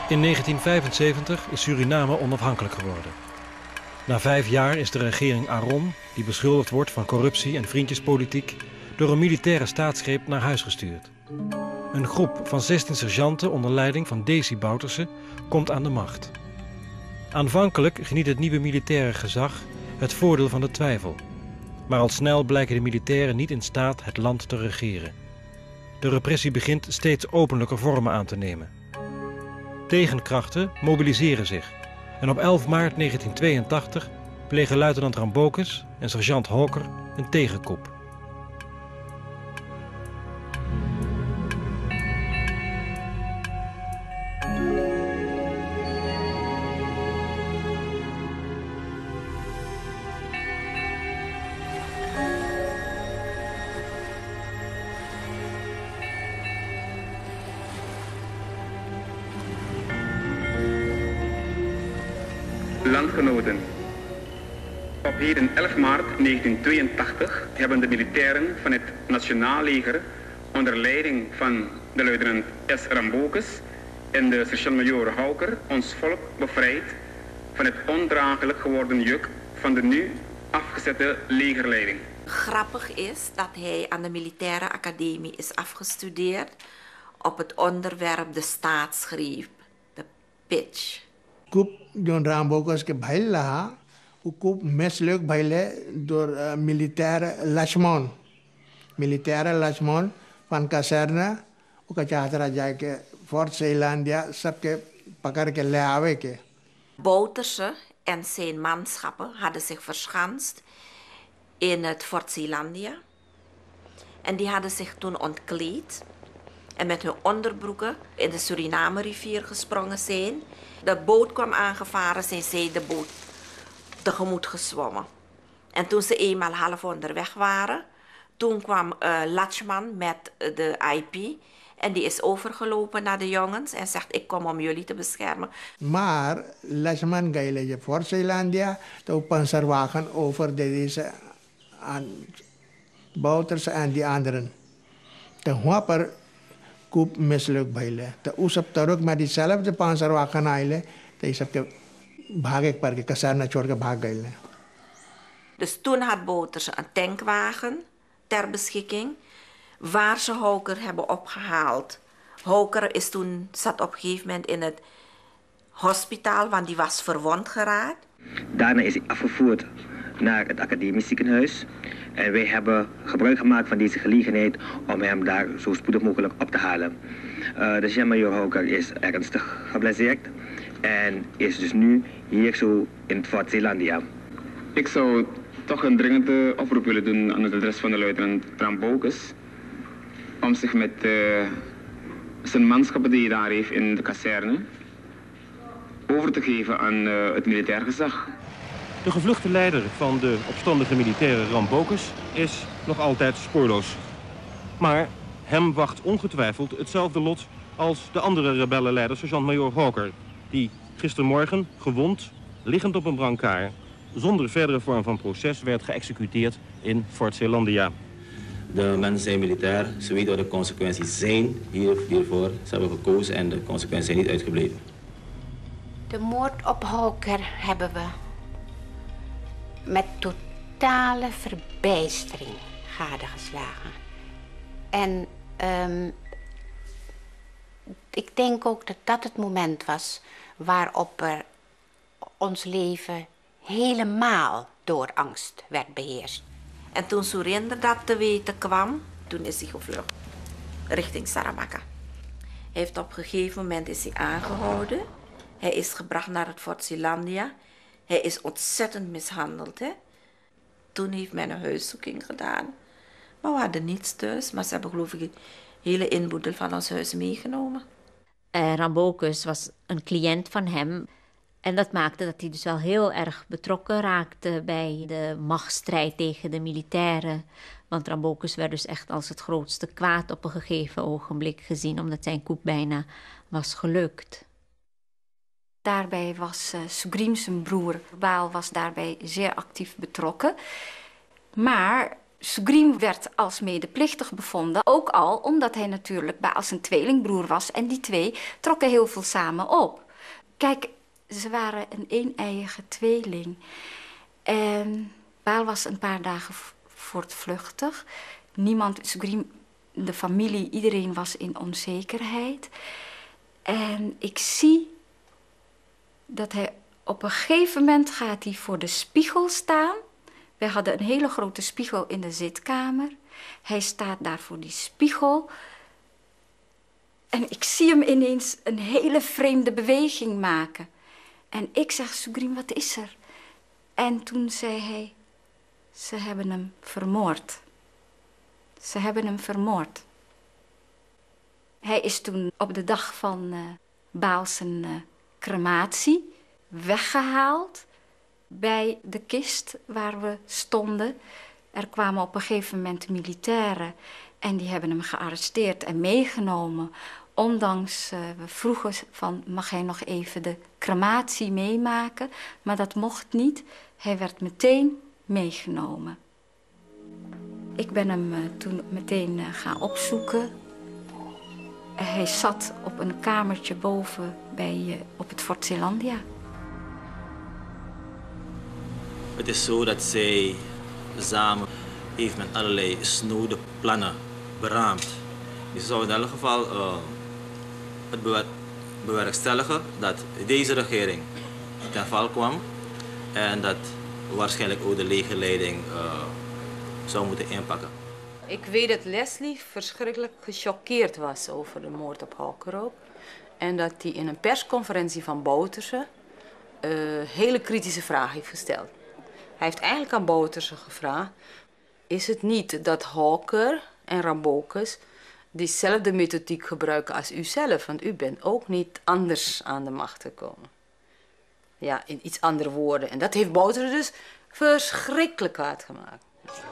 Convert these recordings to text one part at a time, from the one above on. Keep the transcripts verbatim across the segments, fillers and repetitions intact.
In negentien vijfenzeventig is Suriname onafhankelijk geworden. Na vijf jaar is de regering Aron, die beschuldigd wordt van corruptie en vriendjespolitiek, door een militaire staatsgreep naar huis gestuurd. Een groep van zestien sergeanten onder leiding van Desi Bouterse komt aan de macht. Aanvankelijk geniet het nieuwe militaire gezag het voordeel van de twijfel. Maar al snel blijken de militairen niet in staat het land te regeren. De repressie begint steeds openlijker vormen aan te nemen. Tegenkrachten mobiliseren zich. En op elf maart negentien tweeëntachtig plegen luitenant Rambocus en sergeant Hawker een tegenkoep. Landgenoten. Op heden elf maart negentien tweeëntachtig hebben de militairen van het Nationaal Leger onder leiding van de luitenant S. Rambocus en de sergeant-majoor Hawker ons volk bevrijd van het ondraaglijk geworden juk van de nu afgezette legerleiding. Grappig is dat hij aan de militaire academie is afgestudeerd op het onderwerp de staatsgreep, de pitch. Coup John Rambocus ke bhaila, u coup mislukt bhaile door uh, militaire lachman. Militaire lachman van kazerne, u ka chatra jaay ke Fort Zeelandia sabke pakar ke le awe ke. Bouterse en zijn manschappen hadden zich verschanst in het Fort Zeelandia. En die hadden zich toen ontkleed en met hun onderbroeken in de Suriname-rivier gesprongen zijn. De boot kwam aangevaren, zijn zij de boot tegemoet gezwommen. En toen ze eenmaal half onderweg waren, toen kwam uh, Lachman met de I P en die is overgelopen naar de jongens en zegt: ik kom om jullie te beschermen. Maar Lachman gaile je Fort Zeelandia, de panzerwagen over deze aan Bouterse en die anderen. De Wapper coup mislukt bhaile. De usap taruk met diezelfde panzerwagen aile, de is op de भाग पर के कसारना छोड़ के भाग गए. Dus toen had Bouterse een tankwagen ter beschikking, waar ze Hawker hebben opgehaald. Hawker is toen, zat op een gegeven moment in het hospitaal, want die was verwond geraakt. Daarna is hij afgevoerd naar het academisch ziekenhuis. En wij hebben gebruik gemaakt van deze gelegenheid om hem daar zo spoedig mogelijk op te halen. Uh, de sergeant-majoor Hawker is ernstig geblesseerd en is dus nu hier zo in het Fort Zeelandia. Ik zou toch een dringende oproep willen doen aan het adres van de luitenant Rambocus om zich met uh, zijn manschappen die hij daar heeft in de kazerne over te geven aan uh, het militair gezag. De gevluchte leider van de opstandige militaire Rambocus is nog altijd spoorloos. Maar hem wacht ongetwijfeld hetzelfde lot als de andere rebellenleider sergeant-majoor Hawker, die gistermorgen gewond, liggend op een brancard, zonder verdere vorm van proces werd geëxecuteerd in Fort Zeelandia. De mensen zijn militair, ze weten wat de consequenties zijn hier, hiervoor. Ze hebben gekozen en de consequenties zijn niet uitgebleven. De moord op Hawker hebben we met totale verbijstering gadegeslagen. En um, ik denk ook dat dat het moment was waarop er ons leven helemaal door angst werd beheerst. En toen Surinder dat te weten kwam, toen is hij gevlucht richting Saramacca. Hij heeft op een gegeven moment is hij aangehouden. Hij is gebracht naar het Fort Zeelandia. Hij is ontzettend mishandeld. Hè? Toen heeft men een huiszoeking gedaan. Maar we hadden niets thuis, maar ze hebben geloof ik een hele inboedel van ons huis meegenomen. Uh, Rambocus was een cliënt van hem. En dat maakte dat hij dus wel heel erg betrokken raakte bij de machtsstrijd tegen de militairen. Want Rambocus werd dus echt als het grootste kwaad op een gegeven ogenblik gezien, omdat zijn coup bijna was gelukt. Daarbij was uh, Sugrim, zijn broer Baal, was daarbij zeer actief betrokken. Maar Sugrim werd als medeplichtig bevonden, ook al omdat hij natuurlijk bij als een tweelingbroer was. En die twee trokken heel veel samen op. Kijk, ze waren een een-eiige tweeling. En Baal was een paar dagen voortvluchtig. Niemand, Sugrim, de familie, iedereen was in onzekerheid. En ik zie dat hij op een gegeven moment gaat hij voor de spiegel staan. Wij hadden een hele grote spiegel in de zitkamer. Hij staat daar voor die spiegel. En ik zie hem ineens een hele vreemde beweging maken. En ik zeg, Sugrim, wat is er? En toen zei hij, ze hebben hem vermoord. Ze hebben hem vermoord. Hij is toen op de dag van uh, Baal zijn uh, crematie weggehaald bij de kist waar we stonden. Er kwamen op een gegeven moment militairen en die hebben hem gearresteerd en meegenomen. Ondanks, uh, we vroegen van, mag hij nog even de crematie meemaken? Maar dat mocht niet. Hij werd meteen meegenomen. Ik ben hem uh, toen meteen uh, gaan opzoeken. Hij zat op een kamertje boven bij, uh, op het Fort Zeelandia. Het is zo dat zij samen heeft met allerlei snode plannen beraamd. Ze zou in elk geval uh, het bewer bewerkstelligen dat deze regering ten val kwam en dat waarschijnlijk ook de legerleiding uh, zou moeten inpakken. Ik weet dat Leslie verschrikkelijk gechoqueerd was over de moord op Haukeroop. En dat hij in een persconferentie van Bouterse uh, hele kritische vragen heeft gesteld. Hij heeft eigenlijk aan Bouterse gevraagd, is het niet dat Hawker en Rambocus diezelfde methodiek gebruiken als u zelf? Want u bent ook niet anders aan de macht gekomen. Ja, in iets andere woorden. En dat heeft Bouterse dus verschrikkelijk hard gemaakt.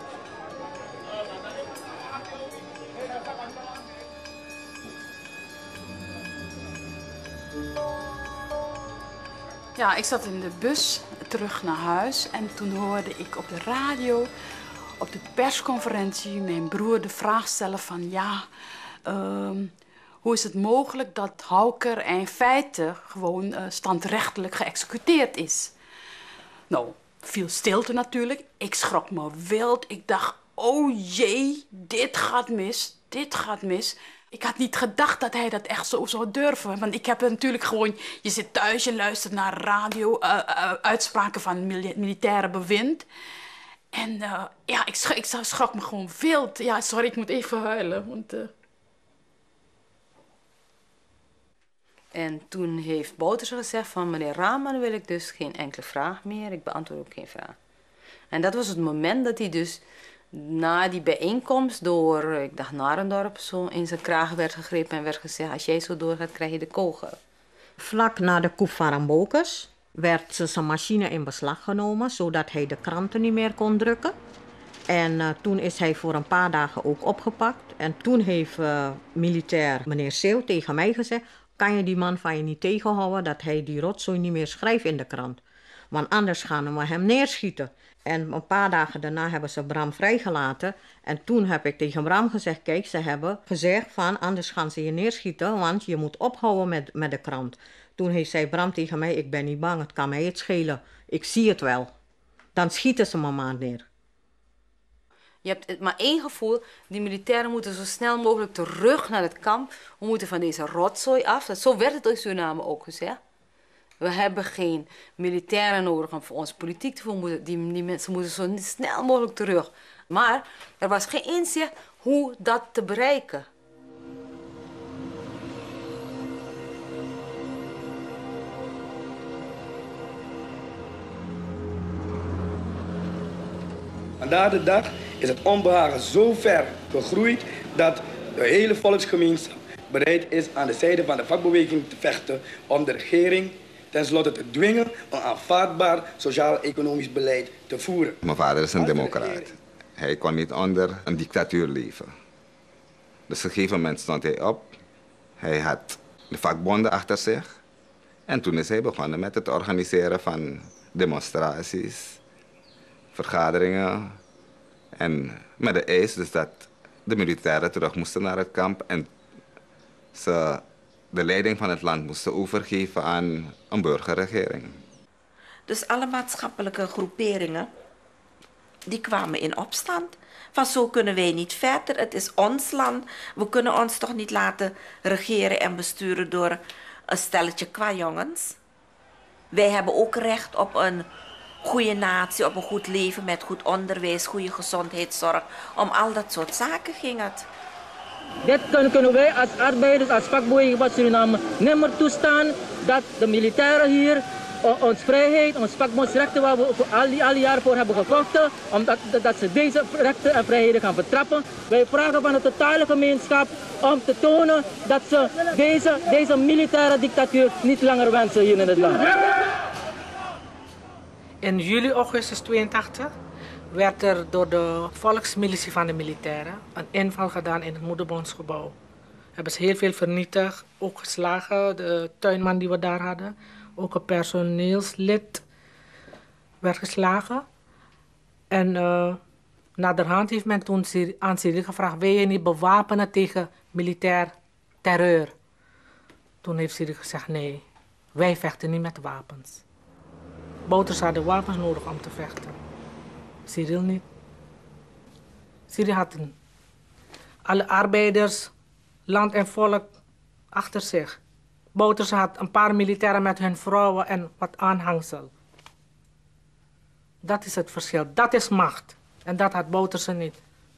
Ja, ik zat in de bus terug naar huis en toen hoorde ik op de radio, op de persconferentie, mijn broer de vraag stellen van ja, uh, hoe is het mogelijk dat Hauker in feite gewoon uh, standrechtelijk geëxecuteerd is? Nou, viel stilte natuurlijk. Ik schrok me wild. Ik dacht, oh jee, dit gaat mis, dit gaat mis. Ik had niet gedacht dat hij dat echt zo zou durven. Want ik heb natuurlijk gewoon... Je zit thuis, je luistert naar radio, uh, uh, uitspraken van mil militaire bewind. En uh, ja, ik, sch ik schrok me gewoon wild. Ja, sorry, ik moet even huilen. Want, uh... En toen heeft Bouterse gezegd van meneer Raman wil ik dus geen enkele vraag meer. Ik beantwoord ook geen vraag. En dat was het moment dat hij dus... Na die bijeenkomst door, ik dacht Narendorp, zo in zijn kraag werd gegrepen en werd gezegd, als jij zo doorgaat, krijg je de kogel. Vlak na de coup van Rambocus werd zijn machine in beslag genomen, zodat hij de kranten niet meer kon drukken. En uh, toen is hij voor een paar dagen ook opgepakt. En toen heeft uh, militair meneer Seeuw tegen mij gezegd, kan je die man van je niet tegenhouden dat hij die rotzooi niet meer schrijft in de krant. Want anders gaan we hem neerschieten. En een paar dagen daarna hebben ze Bram vrijgelaten. En toen heb ik tegen Bram gezegd, kijk, ze hebben gezegd van anders gaan ze je neerschieten, want je moet ophouden met, met de krant. Toen heeft zei Bram tegen mij, ik ben niet bang, het kan mij het schelen. Ik zie het wel. Dan schieten ze me maar neer. Je hebt maar één gevoel, die militairen moeten zo snel mogelijk terug naar het kamp. We moeten van deze rotzooi af. Dat, zo werd het in Suriname ook gezegd. We hebben geen militairen nodig om voor ons politiek te voeren. Die, die mensen moeten zo snel mogelijk terug. Maar er was geen inzicht hoe dat te bereiken. Vandaag de dag is het onbehagen zo ver gegroeid dat de hele volksgemeenschap bereid is aan de zijde van de vakbeweging te vechten om de regering tenslotte te dwingen een aanvaardbaar sociaal-economisch beleid te voeren. Mijn vader is een democraat. Hij kon niet onder een dictatuur leven. Dus op een gegeven moment stond hij op. Hij had de vakbonden achter zich. En toen is hij begonnen met het organiseren van demonstraties, vergaderingen, En met de eis dus dat de militairen terug moesten naar het kamp en ze de leiding van het land moesten overgeven aan een burgerregering. Dus alle maatschappelijke groeperingen die kwamen in opstand. Van zo kunnen wij niet verder. Het is ons land. We kunnen ons toch niet laten regeren en besturen door een stelletje kwajongens. Wij hebben ook recht op een goede natie, op een goed leven met goed onderwijs, goede gezondheidszorg. Om al dat soort zaken ging het. Dit kunnen wij als arbeiders, als vakbeweging van Suriname nimmer toestaan dat de militairen hier ons vrijheid, ons vakbondsrechten waar we al die, al die jaren voor hebben gevochten, omdat dat ze deze rechten en vrijheden gaan vertrappen. Wij vragen van de totale gemeenschap om te tonen dat ze deze, deze militaire dictatuur niet langer wensen hier in het land. In juli, augustus tweeëntachtig werd er door de volksmilitie van de militairen een inval gedaan in het moederbondsgebouw. Hebben ze heel veel vernietigd, ook geslagen, de tuinman die we daar hadden. Ook een personeelslid werd geslagen. En uh, naderhand heeft men toen aan Cyril gevraagd, wil je niet bewapenen tegen militair terreur? Toen heeft Cyril gezegd, nee, wij vechten niet met wapens. Bouters hadden wapens nodig om te vechten. Cyril niet. Cyril had een, alle arbeiders, land en volk achter zich. Bouters had een paar militairen met hun vrouwen en wat aanhangsel. Dat is het verschil. Dat is macht. En dat had Bouterse niet.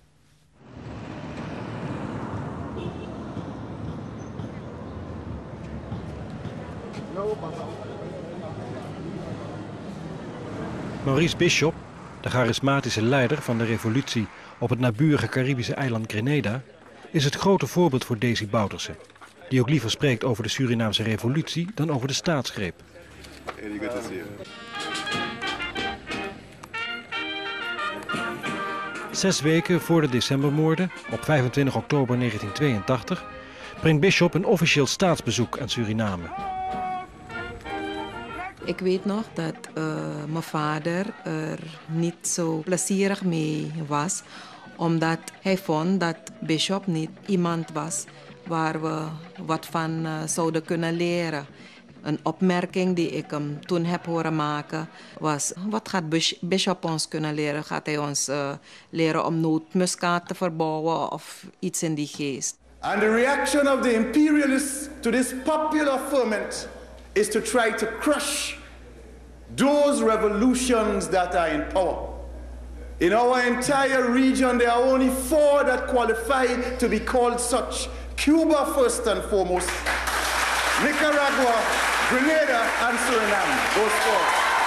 Maurice Bishop, de charismatische leider van de revolutie op het naburige Caribische eiland Grenada, is het grote voorbeeld voor Desi Bouterse, die ook liever spreekt over de Surinaamse revolutie dan over de staatsgreep. Zes weken voor de decembermoorden, op vijfentwintig oktober negentien tweeëntachtig, brengt Bishop een officieel staatsbezoek aan Suriname. Ik weet nog dat uh, mijn vader er niet zo plezierig mee was, omdat hij vond dat Bishop niet iemand was waar we wat van uh, zouden kunnen leren. Een opmerking die ik hem toen heb horen maken was, wat gaat Bishop ons kunnen leren? Gaat hij ons uh, leren om nootmuskaat te verbouwen of iets in die geest? And the reaction of the imperialists to this popular ferment is to try to crush those revolutions that are in power. In our entire region, there are only four that qualify to be called such. Cuba first and foremost, Nicaragua, Grenada and Suriname. Those four.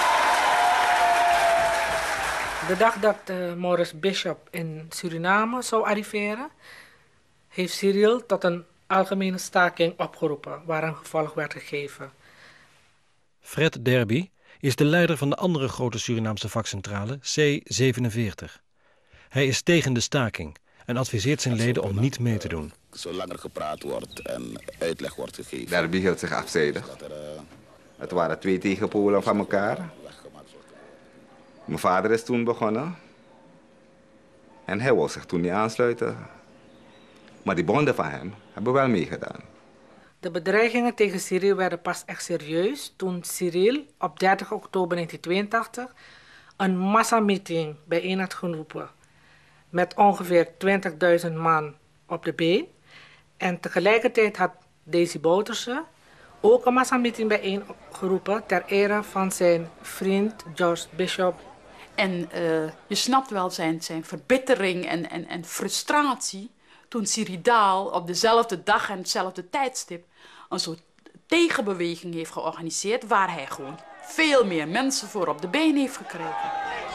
De dag dat uh, Maurice Bishop in Suriname zou arriveren, heeft Cyril tot een algemene staking opgeroepen, waar een gevolg werd gegeven. Fred Derby is de leider van de andere grote Surinaamse vakcentrale, C zevenenveertig. Hij is tegen de staking en adviseert zijn leden om niet mee te doen. Zolang er gepraat wordt en uitleg wordt gegeven. Derby hield zich afzijdig. Het waren twee tegenpolen van elkaar. Mijn vader is toen begonnen. En hij wou zich toen niet aansluiten. Maar die bonden van hem hebben wel meegedaan. De bedreigingen tegen Cyril werden pas echt serieus toen Cyril op dertig oktober negentien tweeëntachtig een massameeting bijeen had geroepen met ongeveer twintigduizend man op de been. En tegelijkertijd had Desi Bouterse ook een massameeting bijeen geroepen ter ere van zijn vriend George Bishop. En uh, je snapt wel zijn, zijn verbittering en, en, en frustratie toen Cyril op dezelfde dag en hetzelfde tijdstip een soort tegenbeweging heeft georganiseerd waar hij gewoon veel meer mensen voor op de been heeft gekregen.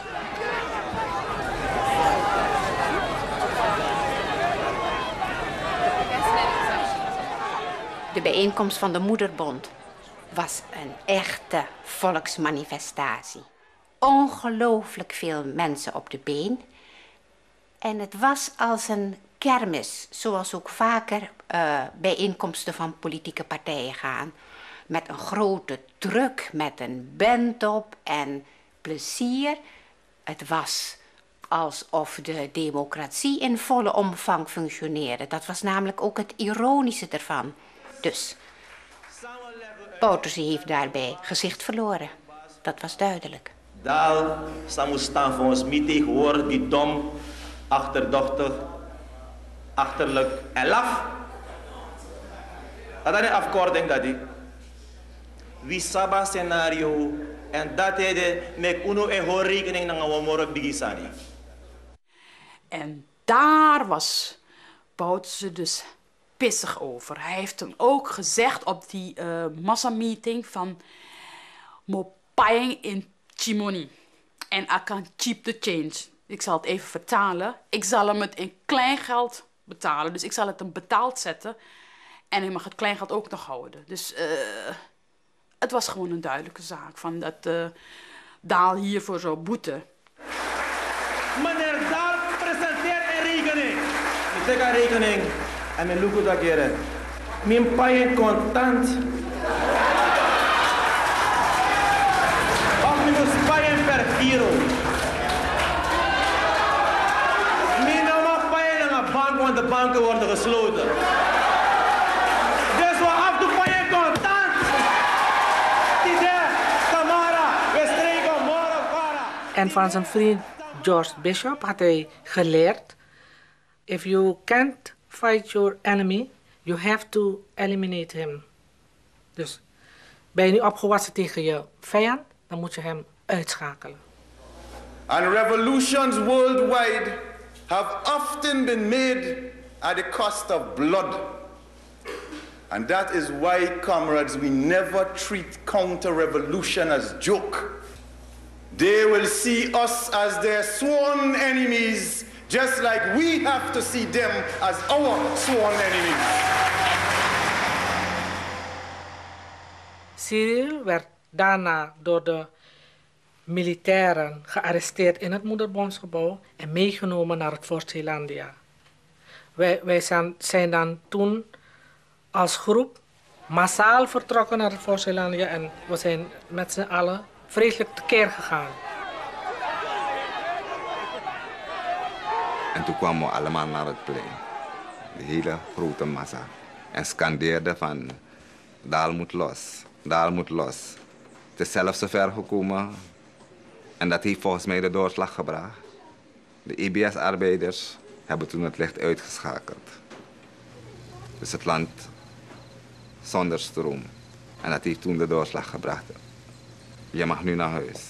De bijeenkomst van de Moederbond was een echte volksmanifestatie. Ongelooflijk veel mensen op de been. En het was als een kermis, zoals ook vaker uh, bijeenkomsten van politieke partijen gaan. Met een grote druk, met een band op en plezier. Het was alsof de democratie in volle omvang functioneerde. Dat was namelijk ook het ironische ervan. Dus Bouterse heeft daarbij gezicht verloren. Dat was duidelijk. Daal zou staan voor ons niet tegenwoordig die dom, achterdochtig, achterlijk en laf. Dat is een afkorting dat ik. Wie saba scenario en dat hij de met uno en hoor rekening naar we morgen bigisani. En daar was Bouterse dus pissig over. Hij heeft hem ook gezegd op die uh, massameeting van mo paying in chimoni en I can keep the change. Ik zal het even vertalen. Ik zal hem het in kleingeld betalen. Dus ik zal het hem betaald zetten. En hij mag het kleingeld ook nog houden. Dus uh, het was gewoon een duidelijke zaak. Van dat uh, Daal hiervoor zou boeten. Meneer Daal presenteert een rekening. Ik trek een rekening. En mijn look dat keren. Mijn paien contant. Of mijn paien per kilo. Mijn nama paien aan de bank, want de banken worden gesloten. Dus we af de paien contant. Die daar, Tamara, we streken morgen para. En van zijn vriend George Bishop had hij geleerd: if you can't fight your enemy, you have to eliminate him. Dus ben je nu opgewassen tegen je vijand, dan moet je hem uitschakelen. And revolutions worldwide have often been made at the cost of blood. And that is why, comrades, we never treat counter-revolution as joke. They will see us as their sworn enemies, just like we have to see them as our sworn enemies. Cyril werd daarna door de militairen gearresteerd in het Moederbondsgebouw en meegenomen naar het Fort Zeelandia. Wij, wij zijn, zijn dan toen als groep massaal vertrokken naar het Fort Zeelandia en we zijn met z'n allen vreselijk tekeer gegaan. En toen kwamen we allemaal naar het plein. De hele grote massa. En scandeerden van Daal moet los, Daal moet los. Het is zelfs zover gekomen. En dat heeft volgens mij de doorslag gebracht. De I B S-arbeiders hebben toen het licht uitgeschakeld. Dus het land zonder stroom. En dat heeft toen de doorslag gebracht. Je mag nu naar huis.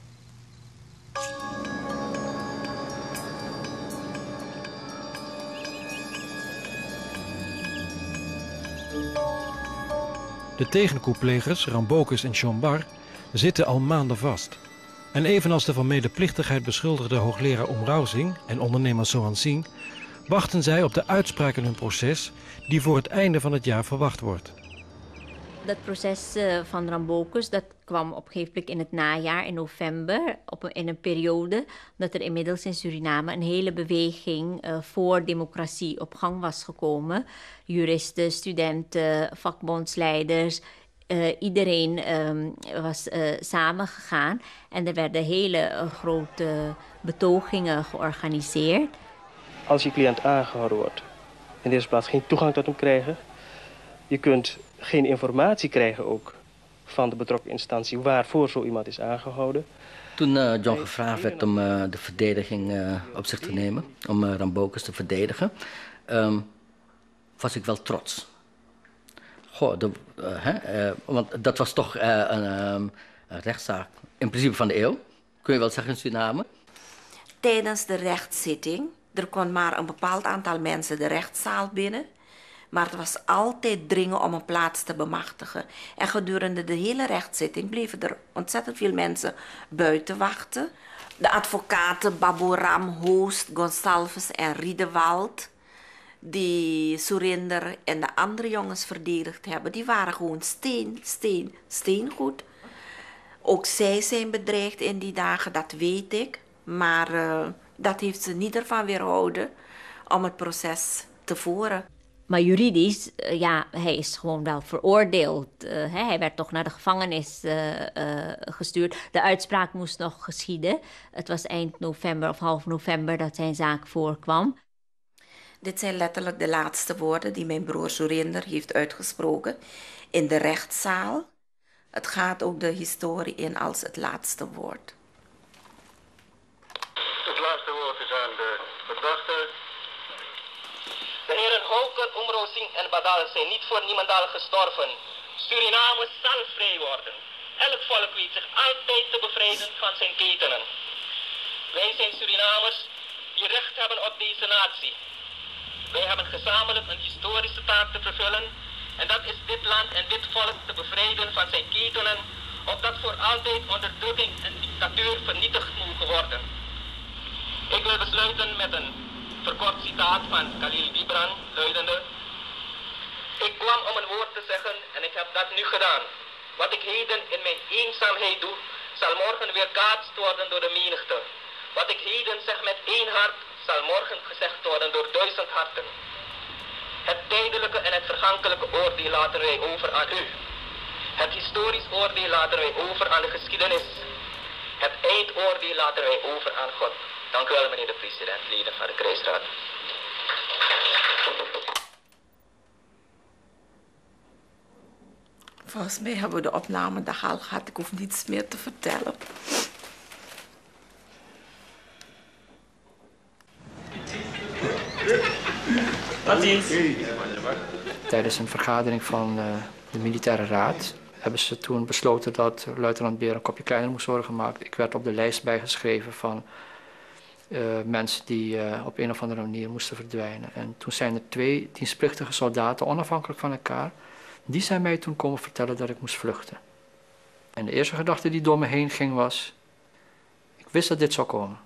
De tegenkoeplegers, Rambocus en Chombar, zitten al maanden vast. En evenals de van medeplichtigheid beschuldigde hoogleraar Omrausing en ondernemer Sohansing, wachten zij op de uitspraak in hun proces die voor het einde van het jaar verwacht wordt. Dat proces uh, van Rambocus dat kwam op een gegeven moment in het najaar, in november, op een, in een periode dat er inmiddels in Suriname een hele beweging uh, voor democratie op gang was gekomen. Juristen, studenten, vakbondsleiders, uh, iedereen um, was uh, samengegaan en er werden hele uh, grote betogingen georganiseerd. Als je cliënt aangehouden wordt, in de eerste plaats geen toegang tot hem krijgen. Je kunt geen informatie krijgen ook van de betrokken instantie waarvoor zo iemand is aangehouden. Toen uh, John gevraagd werd om uh, de verdediging uh, op zich te nemen, om uh, Rambocus te verdedigen, um, was ik wel trots. Goh, de, uh, hè, uh, want dat was toch uh, een, um, een rechtszaak in principe van de eeuw, kun je wel zeggen in Suriname. Tijdens de rechtszitting, er kon maar een bepaald aantal mensen de rechtszaal binnen. Maar het was altijd dringen om een plaats te bemachtigen. En gedurende de hele rechtszitting bleven er ontzettend veel mensen buiten wachten. De advocaten Baboram, Hoost, Gonsalves en Riedewald, die Surinder en de andere jongens verdedigd hebben, die waren gewoon steen, steen, steengoed. Ook zij zijn bedreigd in die dagen, dat weet ik. Maar uh, dat heeft ze niet ervan weerhouden om het proces te voeren. Maar juridisch, uh, ja, hij is gewoon wel veroordeeld. Uh, hè? Hij werd toch naar de gevangenis uh, uh, gestuurd. De uitspraak moest nog geschieden. Het was eind november of half november dat zijn zaak voorkwam. Dit zijn letterlijk de laatste woorden die mijn broer Surinder heeft uitgesproken in de rechtszaal. Het gaat ook de historie in als het laatste woord. Het laatste woord is aan de verdachte. De heren Houker, Omrozing en Badal zijn niet voor niemendal gestorven. Suriname zal vrij worden. Elk volk weet zich altijd te bevrijden van zijn ketenen. Wij zijn Surinamers die recht hebben op deze natie. Wij hebben gezamenlijk een historische taak te vervullen. En dat is dit land en dit volk te bevrijden van zijn ketenen, opdat voor altijd onderdrukking en dictatuur vernietigd mogen worden. Ik wil besluiten met een verkort citaat van Khalil Gibran, luidende: ik kwam om een woord te zeggen en ik heb dat nu gedaan. Wat ik heden in mijn eenzaamheid doe, zal morgen weerkaatst worden door de menigte. Wat ik heden zeg met één hart, zal morgen gezegd worden door duizend harten. Het tijdelijke en het vergankelijke oordeel laten wij over aan u. Het historisch oordeel laten wij over aan de geschiedenis. Het eindoordeel laten wij over aan God. Dank u wel, meneer de president, leden van de krijgsraad. Volgens mij hebben we de opname de hal gehad. Ik hoef niets meer te vertellen. Tijdens een vergadering van uh, de militaire raad hebben ze toen besloten dat luitenant Beer een kopje kleiner moest worden gemaakt. Ik werd op de lijst bijgeschreven van uh, mensen die uh, op een of andere manier moesten verdwijnen. En toen zijn er twee dienstplichtige soldaten, onafhankelijk van elkaar, die zijn mij toen komen vertellen dat ik moest vluchten. En de eerste gedachte die door me heen ging was, ik wist dat dit zou komen.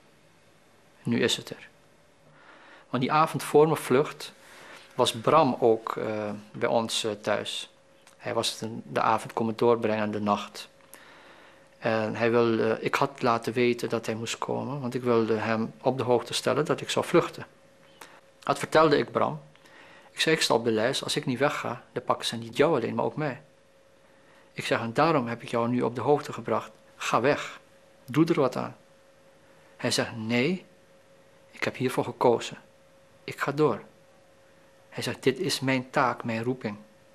Nu is het er. Want die avond voor mijn vlucht was Bram ook uh, bij ons uh, thuis. Hij was de, de avond komen doorbrengen, de nacht. En hij wilde, ik had laten weten dat hij moest komen, want ik wilde hem op de hoogte stellen dat ik zou vluchten. Dat vertelde ik Bram. Ik zei, ik sta op de lijst, als ik niet wegga, dan pakken ze niet jou alleen, maar ook mij. Ik zeg, en daarom heb ik jou nu op de hoogte gebracht. Ga weg, doe er wat aan. Hij zegt, nee, ik heb hiervoor gekozen. Ik ga door. Hij zegt, dit is mijn taak, mijn roeping.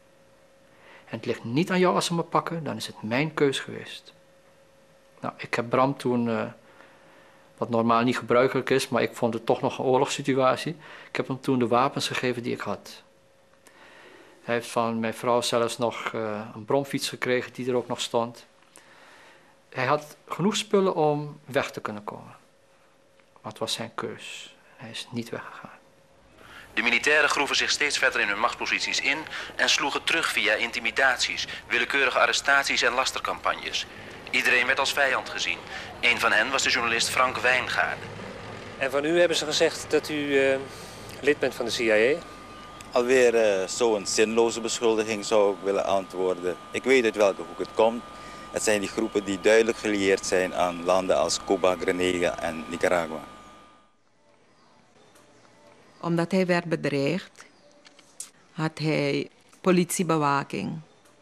En het ligt niet aan jou als ze me pakken, dan is het mijn keus geweest. Nou, ik heb Bram toen, uh, wat normaal niet gebruikelijk is, maar ik vond het toch nog een oorlogssituatie. Ik heb hem toen de wapens gegeven die ik had. Hij heeft van mijn vrouw zelfs nog uh, een bromfiets gekregen die er ook nog stond. Hij had genoeg spullen om weg te kunnen komen. Maar het was zijn keus. Hij is niet weggegaan. De militairen groeven zich steeds verder in hun machtsposities in en sloegen terug via intimidaties, willekeurige arrestaties en lastercampagnes. Iedereen werd als vijand gezien. Een van hen was de journalist Frank Wijngaarden. En van u hebben ze gezegd dat u uh, lid bent van de C I A? Alweer uh, zo'n zinloze beschuldiging zou ik willen antwoorden. Ik weet uit welke hoek het komt. Het zijn die groepen die duidelijk gelieerd zijn aan landen als Cuba, Grenada en Nicaragua. Omdat hij werd bedreigd, had hij politiebewaking.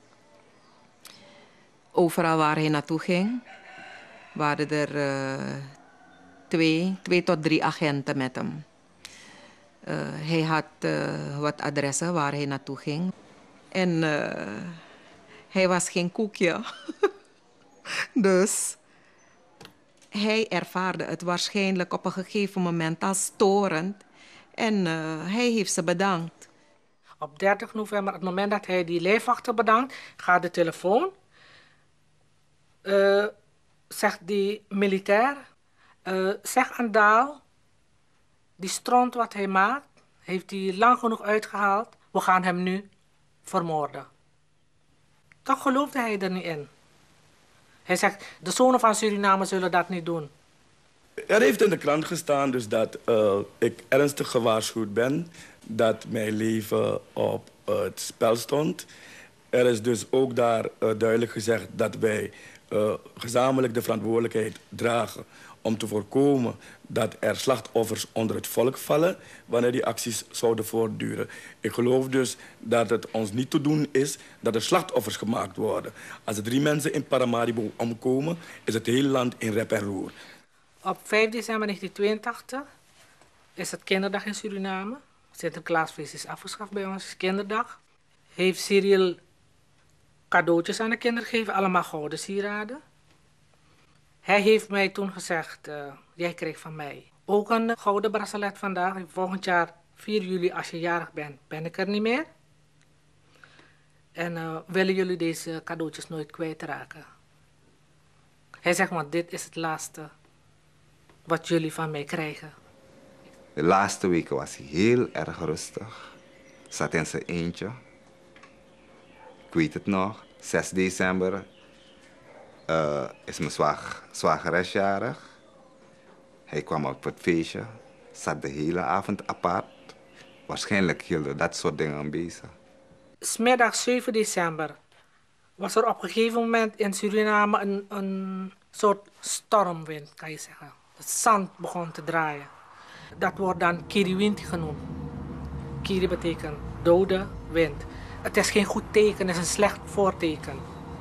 Overal waar hij naartoe ging, waren er uh, twee, twee tot drie agenten met hem. Uh, hij had uh, wat adressen waar hij naartoe ging. En uh, hij was geen koekje. Dus hij ervaarde het waarschijnlijk op een gegeven moment als storend. En uh, hij heeft ze bedankt. Op dertig november, op het moment dat hij die lijfwachter bedankt, gaat de telefoon. Uh, zegt die militair, uh, zeg aan Daal, die stront wat hij maakt, heeft hij lang genoeg uitgehaald. We gaan hem nu vermoorden. Toch geloofde hij er niet in. Hij zegt, de zonen van Suriname zullen dat niet doen. Er heeft in de krant gestaan dus dat uh, ik ernstig gewaarschuwd ben dat mijn leven op uh, het spel stond. Er is dus ook daar uh, duidelijk gezegd dat wij uh, gezamenlijk de verantwoordelijkheid dragen om te voorkomen dat er slachtoffers onder het volk vallen wanneer die acties zouden voortduren. Ik geloof dus dat het ons niet te doen is dat er slachtoffers gemaakt worden. Als er drie mensen in Paramaribo omkomen, is het hele land in rep en roer. Op vijf december negentien tweeëntachtig is het kinderdag in Suriname. Sinterklaasfeest is afgeschaft bij ons, kinderdag. Heeft Cyril cadeautjes aan de kinderen gegeven, allemaal gouden sieraden. Hij heeft mij toen gezegd, uh, jij krijgt van mij ook een gouden bracelet vandaag. Volgend jaar, vier juli, als je jarig bent, ben ik er niet meer. En uh, willen jullie deze cadeautjes nooit kwijtraken? Hij zegt, want dit is het laatste wat jullie van mij krijgen. De laatste weken was hij heel erg rustig. Zat in zijn eentje. Ik weet het nog, zes december uh, is mijn zwaag, zwageres jarig. Hij kwam op het feestje, zat de hele avond apart. Waarschijnlijk hielden dat soort dingen bezig. 'S Middags zeven december was er op een gegeven moment in Suriname een, een soort stormwind, kan je zeggen. Het zand begon te draaien. Dat wordt dan kiriwinti genoemd. Kiri betekent dode wind. Het is geen goed teken, het is een slecht voorteken.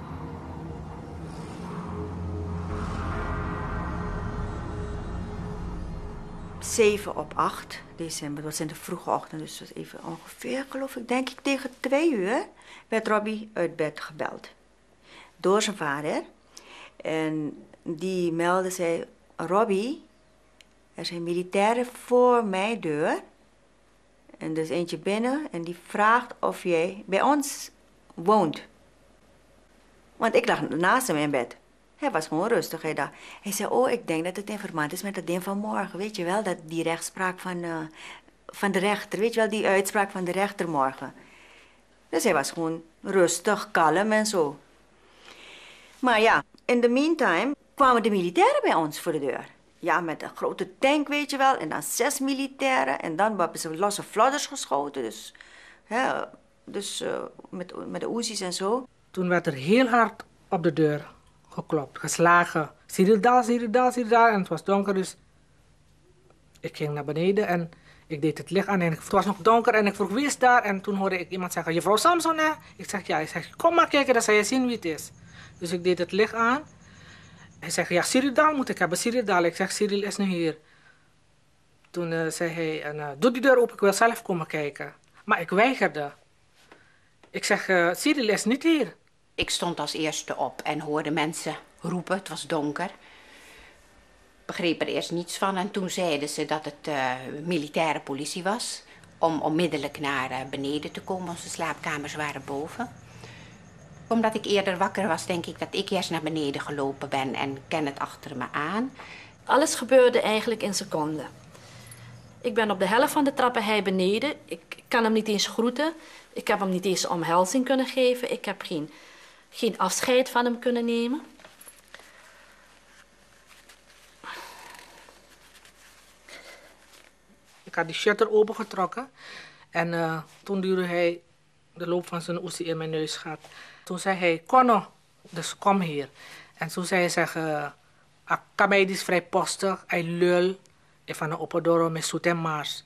zeven op acht december, dat was in de vroege ochtend, dus was even ongeveer, geloof ik, denk ik tegen twee uur, werd Robbie uit bed gebeld. Door zijn vader. En die meldde, zei, Robbie, er zijn militairen voor mijn deur. En er is eentje binnen en die vraagt of jij bij ons woont. Want ik lag naast hem in bed. Hij was gewoon rustig. Hij dacht, hij zei, oh, ik denk dat het in verband is met het ding van morgen. Weet je wel, dat die rechtspraak van, uh, van de rechter. Weet je wel, die uitspraak van de rechter morgen. Dus hij was gewoon rustig, kalm en zo. Maar ja, in the meantime kwamen de militairen bij ons voor de deur. Ja, met een grote tank, weet je wel. En dan zes militairen. En dan hebben ze losse flodders geschoten. Dus, hè, dus uh, met, met de Uzi's en zo. Toen werd er heel hard op de deur geklopt, geslagen. Cyril daar, Cyril daar, Cyril daar. En het was donker, dus ik ging naar beneden en ik deed het licht aan. En het was nog donker en ik vroeg, wie is daar? En toen hoorde ik iemand zeggen, juffrouw Samson, hè? Ik zeg, ja. Ik zeg, kom maar kijken, dan zal je zien wie het is. Dus ik deed het licht aan. Hij zegt, ja, Cyril daar moet ik hebben, Cyril daar. Ik zeg, Cyril is nu hier. Toen uh, zei hij, en, uh, doe die deur open, ik wil zelf komen kijken. Maar ik weigerde. Ik zeg, uh, Cyril is niet hier. Ik stond als eerste op en hoorde mensen roepen. Het was donker. Begreep er eerst niets van. En toen zeiden ze dat het uh, militaire politie was. Om onmiddellijk naar uh, beneden te komen. Onze slaapkamers waren boven. Omdat ik eerder wakker was, denk ik dat ik eerst naar beneden gelopen ben. En Kenneth achter me aan. Alles gebeurde eigenlijk in seconden. Ik ben op de helft van de trappen, hij beneden. Ik kan hem niet eens groeten. Ik heb hem niet eens omhelzing kunnen geven. Ik heb geen... geen afscheid van hem kunnen nemen. Ik had die shutter opengetrokken. En uh, toen duurde hij de loop van zijn oesie in mijn neus gehad. Toen zei hij, Conno, dus kom hier. En toen zei hij, zeg, uh, Kamedi is vrijpostig, hij lul, en van een opodoro met zoet en maars.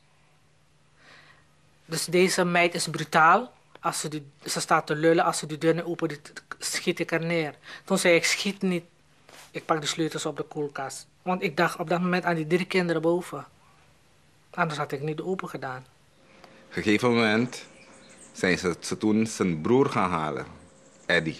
Dus deze meid is brutaal. Als ze, die, ze staat te lullen, als ze die deur open doet, schiet ik er neer. Toen zei ik, schiet niet. Ik pak de sleutels op de koelkast. Want ik dacht op dat moment aan die drie kinderen boven. Anders had ik niet open gedaan. Op een gegeven moment zijn ze, ze toen zijn broer gaan halen, Eddie.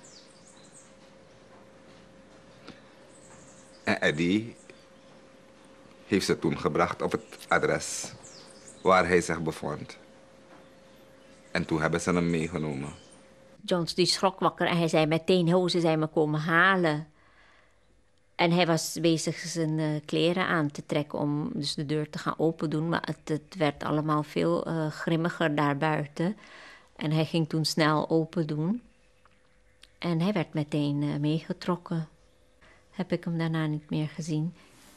En Eddie heeft ze toen gebracht op het adres waar hij zich bevond. En toen hebben ze hem meegenomen. Jones die schrok wakker en hij zei meteen, ho, ze zijn me komen halen. En hij was bezig zijn uh, kleren aan te trekken om dus de deur te gaan open doen. Maar het, het werd allemaal veel uh, grimmiger daarbuiten. En hij ging toen snel open doen. En hij werd meteen uh, meegetrokken. Heb ik hem daarna niet meer gezien.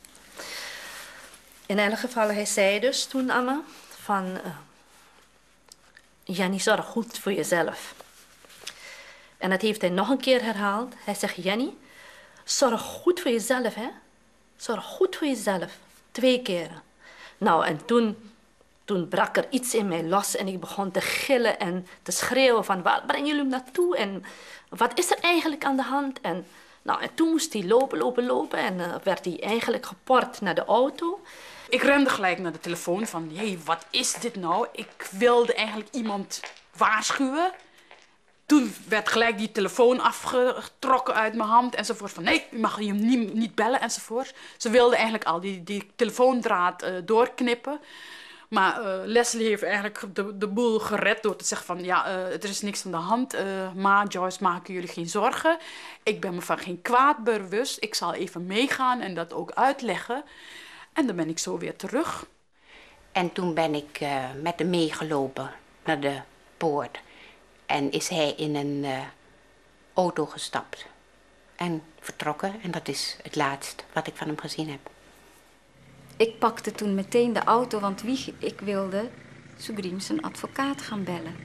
In elk geval, hij zei dus toen aan me van... Uh, Jenny, zorg goed voor jezelf. En dat heeft hij nog een keer herhaald. Hij zegt, Jenny, zorg goed voor jezelf, hè. Zorg goed voor jezelf. Twee keren. Nou, en toen, toen brak er iets in mij los en ik begon te gillen en te schreeuwen van waar brengen jullie hem naartoe en wat is er eigenlijk aan de hand? En, nou, en toen moest hij lopen, lopen, lopen en uh, werd hij eigenlijk geport naar de auto. Ik rende gelijk naar de telefoon van, hé, hey, wat is dit nou? Ik wilde eigenlijk iemand waarschuwen. Toen werd gelijk die telefoon afgetrokken uit mijn hand enzovoort. Van nee, u mag hem niet, niet bellen enzovoort. Ze wilden eigenlijk al die, die telefoondraad uh, doorknippen. Maar uh, Leslie heeft eigenlijk de, de boel gered door te zeggen van ja, uh, er is niks aan de hand. Uh, Ma, Joyce, maken jullie geen zorgen. Ik ben me van geen kwaad bewust. Ik zal even meegaan en dat ook uitleggen. En dan ben ik zo weer terug. En toen ben ik uh, met hem meegelopen naar de poort. En is hij in een uh, auto gestapt. En vertrokken. En dat is het laatst wat ik van hem gezien heb. Ik pakte toen meteen de auto, want wie, ik wilde Sugrim zijn advocaat gaan bellen.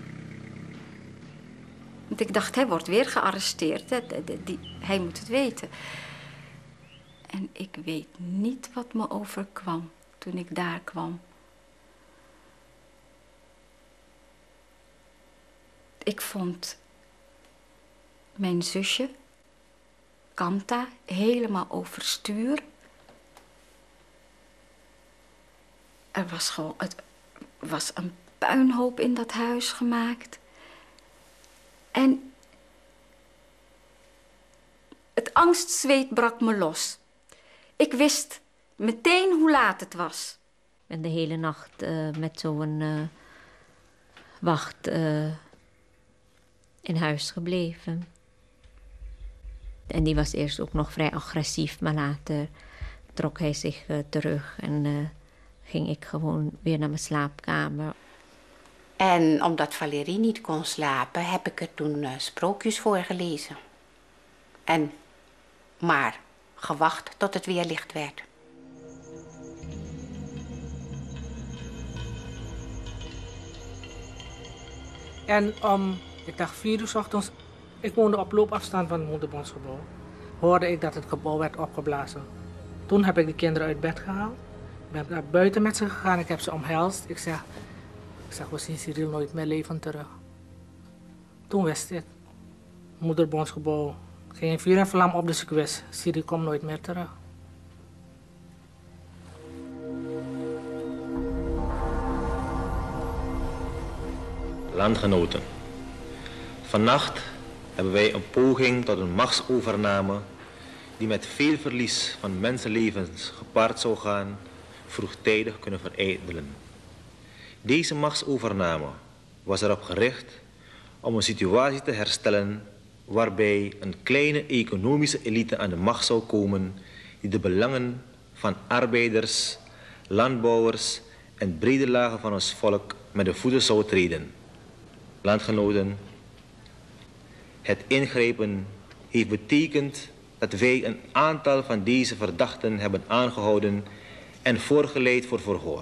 Want ik dacht, hij wordt weer gearresteerd. Hè? Die, die, hij moet het weten. En ik weet niet wat me overkwam toen ik daar kwam. Ik vond mijn zusje, Kanta, helemaal overstuur. Er was gewoon, het was een puinhoop in dat huis gemaakt. En het angstzweet brak me los. Ik wist meteen hoe laat het was. Ik ben de hele nacht uh, met zo'n uh, wacht uh, in huis gebleven. En die was eerst ook nog vrij agressief, maar later trok hij zich uh, terug en uh, ging ik gewoon weer naar mijn slaapkamer. En omdat Valérie niet kon slapen, heb ik er toen uh, sprookjes voorgelezen. En maar gewacht tot het weer licht werd. En om, ik dacht vier uur 's ochtends, ik woonde op loopafstand van het moederbondsgebouw, hoorde ik dat het gebouw werd opgeblazen. Toen heb ik de kinderen uit bed gehaald. Ik ben naar buiten met ze gegaan, ik heb ze omhelst. Ik zeg, ik zeg, we zien Cyril nooit meer levend terug. Toen wist ik, moederbondsgebouw, geen vuur en vlam op, dus ik wist, Cyril komt nooit meer terug. Landgenoten, vannacht hebben wij een poging tot een machtsovername die met veel verlies van mensenlevens gepaard zou gaan, vroegtijdig kunnen verijdelen. Deze machtsovername was erop gericht om een situatie te herstellen waarbij een kleine economische elite aan de macht zou komen die de belangen van arbeiders, landbouwers en brede lagen van ons volk met de voeten zou treden. Landgenoten, het ingrijpen heeft betekend dat wij een aantal van deze verdachten hebben aangehouden en voorgeleid voor verhoor.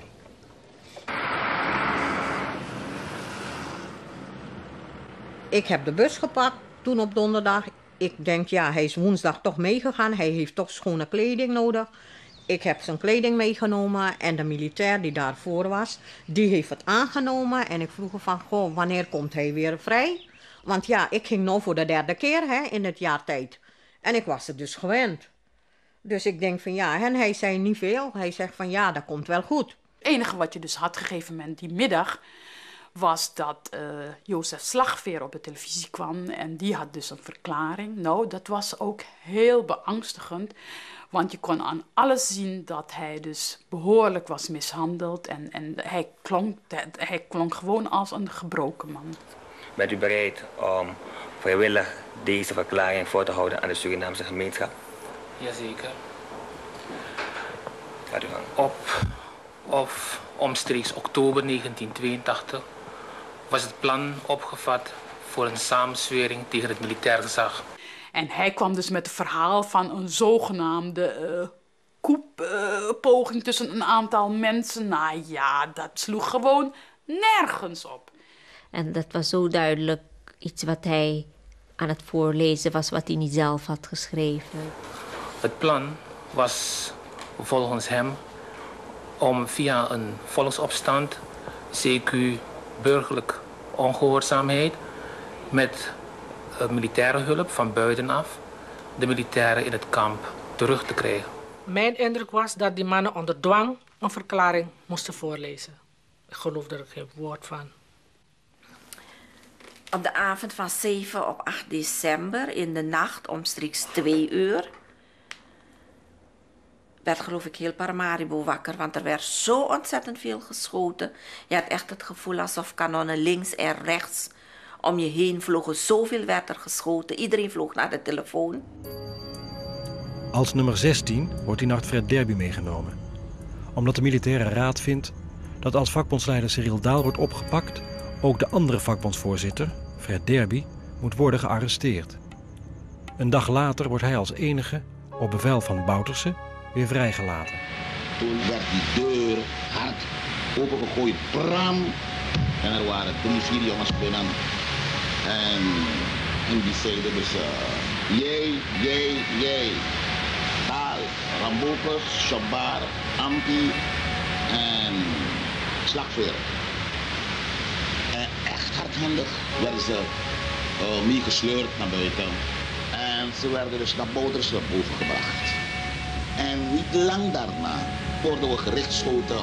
Ik heb de bus gepakt toen op donderdag. Ik denk, ja, hij is woensdag toch meegegaan. Hij heeft toch schone kleding nodig. Ik heb zijn kleding meegenomen en de militair die daarvoor was, die heeft het aangenomen. En ik vroeg hem van, goh, wanneer komt hij weer vrij? Want ja, ik ging nou voor de derde keer hè, in het jaar tijd. En ik was het dus gewend. Dus ik denk van ja, en hij zei niet veel. Hij zegt van ja, dat komt wel goed. Het enige wat je dus had gegeven moment die middag was dat uh, Jozef Slagveer op de televisie kwam en die had dus een verklaring. Nou, dat was ook heel beangstigend, want je kon aan alles zien dat hij dus behoorlijk was mishandeld en, en hij, klonk, hij klonk gewoon als een gebroken man. Bent u bereid om vrijwillig deze verklaring voor te houden aan de Surinaamse gemeenschap? Jazeker. Gaat u gang. Op of omstreeks oktober negentien tweeëntachtig was het plan opgevat voor een samenzwering tegen het militair gezag. En hij kwam dus met het verhaal van een zogenaamde uh, koeppoging uh, tussen een aantal mensen. Nou ja, dat sloeg gewoon nergens op. En dat was zo duidelijk iets wat hij aan het voorlezen was, wat hij niet zelf had geschreven. Het plan was volgens hem om via een volksopstand, C Q burgerlijk ongehoorzaamheid, met uh, militaire hulp van buitenaf de militairen in het kamp terug te krijgen. Mijn indruk was dat die mannen onder dwang een verklaring moesten voorlezen. Ik geloof er geen woord van. Op de avond van zeven op acht december, in de nacht omstreeks twee uur, werd geloof ik heel Paramaribo wakker, want er werd zo ontzettend veel geschoten. Je had echt het gevoel alsof kanonnen links en rechts om je heen vlogen. Zoveel werd er geschoten. Iedereen vloog naar de telefoon. Als nummer zestien wordt die nacht Fred Derby meegenomen. Omdat de militaire raad vindt dat als vakbondsleider Cyril Daal wordt opgepakt, ook de andere vakbondsvoorzitter, Fred Derby, moet worden gearresteerd. Een dag later wordt hij als enige, op bevel van Bouterse, weer vrijgelaten. Toen werd die deur hard opengegooid, pram. En er waren drie, vier jongens binnen. En, en die zeiden dus, uh, jee, jee, jee. Daal, Rambocus, Shabar, Ampi en Slagveer. En echt hardhandig werden ze uh, meegesleurd naar buiten. En ze werden dus naar Bouterse overgebracht. En niet lang daarna worden we gerichtsschoten.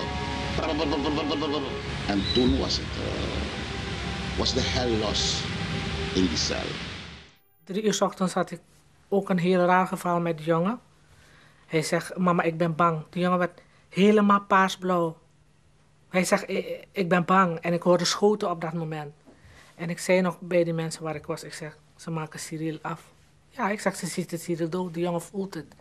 En toen was het, uh, was de hel los in die cel. Drie uur 's ochtends had ik ook een heel raar geval met de jongen. Hij zegt, mama, ik ben bang. De jongen werd helemaal paarsblauw. Hij zegt, ik, ik ben bang. En ik hoorde schoten op dat moment. En ik zei nog bij de mensen waar ik was, ik zeg, ze maken Cyril af. Ja, ik zeg, ze ziet het Cyril dood. De jongen voelt het.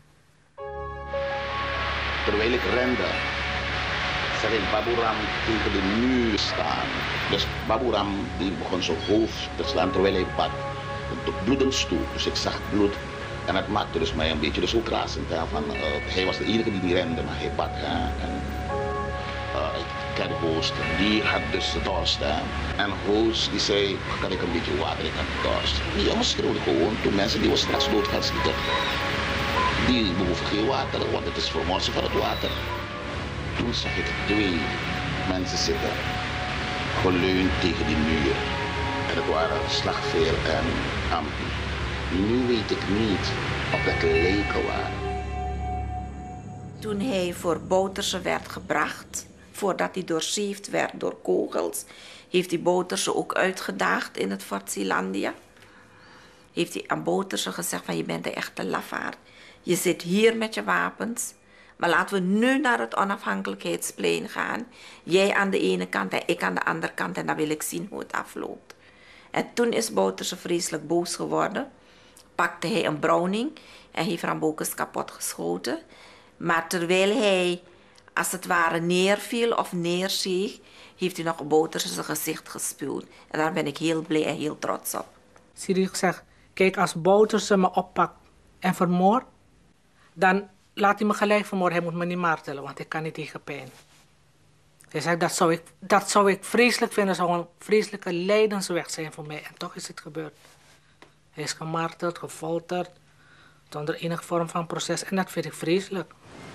Terwijl ik rende, zag ik Baburam tegen de muur staan. Dus Baburam die begon zijn hoofd te slaan terwijl hij bad. Het bloedend toe, dus ik zag bloed. En het maakte dus mij een beetje dus ook razend. Hè, van, uh, hij was de enige die niet rende, maar hij bad. Hè, en uh, ik ken Hoost, die had dus dorst. Hè. En Hoost die zei, kan ik een beetje water, ik had dorst. Die jongens schreeuwden gewoon, toen mensen die was straks dood gaan schieten. Die behoeven geen water, want het is vermorsen van het water. Toen zag ik twee mensen zitten, geleund tegen die muur. En het waren Slagveer en Ampi. Nu weet ik niet of dat leken waren. Toen hij voor Bouterse werd gebracht, voordat hij doorzeefd werd door kogels, heeft hij Bouterse ook uitgedaagd in het Fort Zeelandia. Heeft hij aan Bouterse gezegd van, je bent een echte lafaard. Je zit hier met je wapens, maar laten we nu naar het onafhankelijkheidsplein gaan. Jij aan de ene kant en ik aan de andere kant en dan wil ik zien hoe het afloopt. En toen is Bouterse vreselijk boos geworden. Pakte hij een Browning en heeft Rambocus kapot geschoten. Maar terwijl hij als het ware neerviel of neerzeeg, heeft hij nog op Bouterse zijn gezicht gespuwd. En daar ben ik heel blij en heel trots op. Cyril zegt, kijk, als Bouterse me oppakt en vermoordt, dan laat hij me gelijk vermoorden. Hij moet me niet martelen, want ik kan niet tegen pijn. Hij zegt, dat zou ik, dat zou ik vreselijk vinden. Dat zou een vreselijke lijdensweg zijn voor mij. En toch is het gebeurd. Hij is gemarteld, gefolterd, zonder enige vorm van proces. En dat vind ik vreselijk.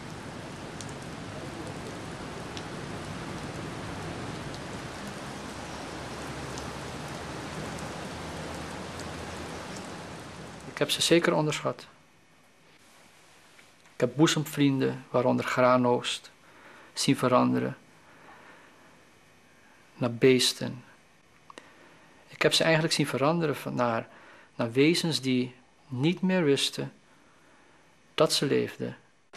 Ik heb ze zeker onderschat. Ik heb boezemvrienden, waaronder Graanoost, zien veranderen naar beesten. Ik heb ze eigenlijk zien veranderen van naar, naar wezens die niet meer wisten dat ze leefden.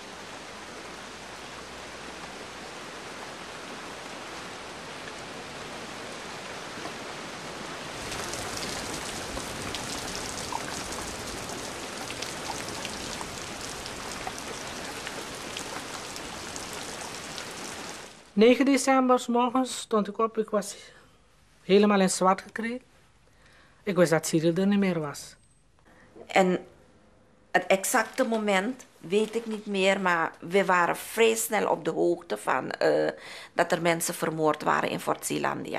negen december 's morgens stond ik op. Ik was helemaal in zwart gekleed. Ik wist dat Cyril er niet meer was. En het exacte moment weet ik niet meer, maar we waren vrij snel op de hoogte van uh, dat er mensen vermoord waren in Fort Zeelandia.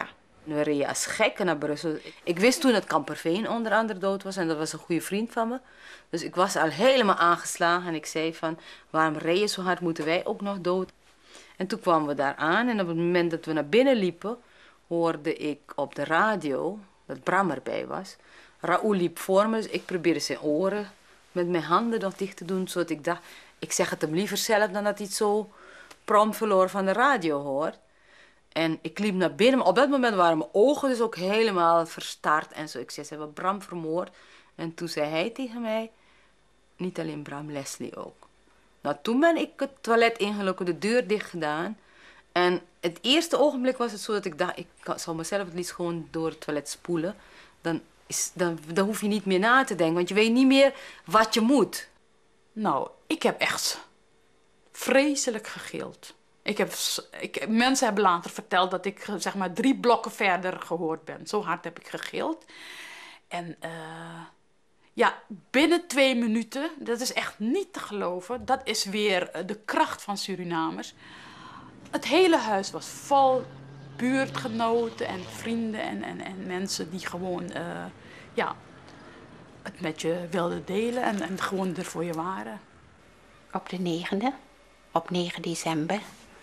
We reden als gekken naar Brussel. Ik wist toen dat Kamperveen onder andere dood was en dat was een goede vriend van me. Dus ik was al helemaal aangeslagen en ik zei van, waarom reed je zo hard, moeten wij ook nog dood? En toen kwamen we daar aan en op het moment dat we naar binnen liepen, hoorde ik op de radio, dat Bram erbij was. Raoul liep voor me, dus ik probeerde zijn oren met mijn handen nog dicht te doen, zodat ik dacht, ik zeg het hem liever zelf dan dat hij het zo prompt verloren van de radio hoort. En ik liep naar binnen, maar op dat moment waren mijn ogen dus ook helemaal verstard en zo. Ik zei, ze hebben Bram vermoord. En toen zei hij tegen mij, niet alleen Bram, Leslie ook. Nou, toen ben ik het toilet ingelopen, de deur dicht gedaan. En het eerste ogenblik was het zo dat ik dacht, ik zal mezelf het liefst gewoon door het toilet spoelen. Dan, is, dan, dan hoef je niet meer na te denken, want je weet niet meer wat je moet. Nou, ik heb echt vreselijk gegild. Ik heb, ik, mensen hebben later verteld dat ik zeg maar drie blokken verder gehoord ben. Zo hard heb ik gegild. En uh, ja, binnen twee minuten, dat is echt niet te geloven. Dat is weer de kracht van Surinamers. Het hele huis was vol, buurtgenoten en vrienden en, en, en mensen die gewoon uh, ja, het met je wilden delen en, en gewoon er voor je waren. Op de negende, op negen december,